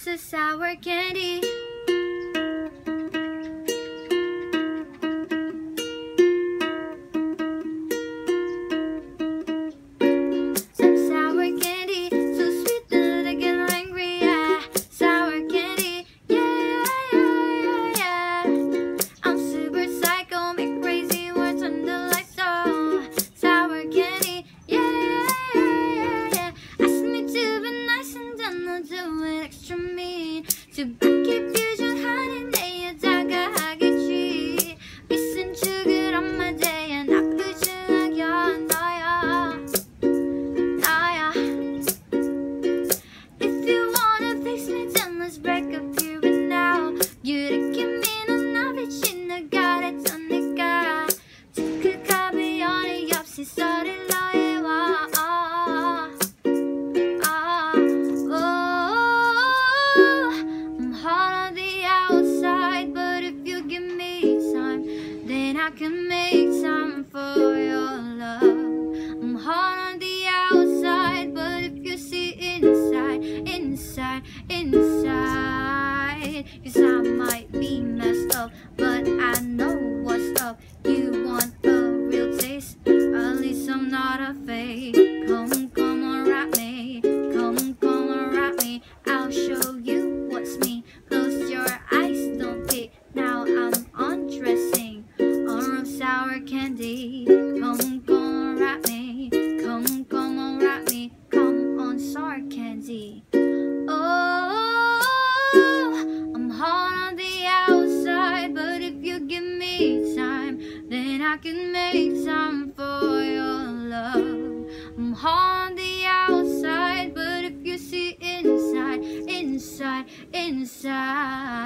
so sour candy. Some sour candy, so sweet that I get angry. Yeah, sour candy, yeah. I'm super psycho, make crazy words under lights on. Sour candy, yeah. Ask me to be nice and then I'll do it extra mean. To keep fusion hiding 내 여자가 하겠지. 미친 척을 on my day and 나쁘지 않아 너야. If you wanna fix me then let's break up here and now. 유리기 미는 빛이 나가래 전니까 그 갑이 연이 없이 소리를 너에와. I'm hot on the outside, but if you give me time, then I can make time for your love. I'm hot on the outside, but if you see inside, cause I might be messed up, but I know what's up. You want a real taste? At least I'm not a fake. Come on, rap me. Come on, rap me. I'll show you what's me. Close your eyes, don't peek. Now I'm undressing on sour candy. Come on, rap me. Come on, rap me. Come on, sour candy. Oh, I'm hot on the outside, but if you give me time, then I can make time for your love. I'm hot on the outside, but if you see inside.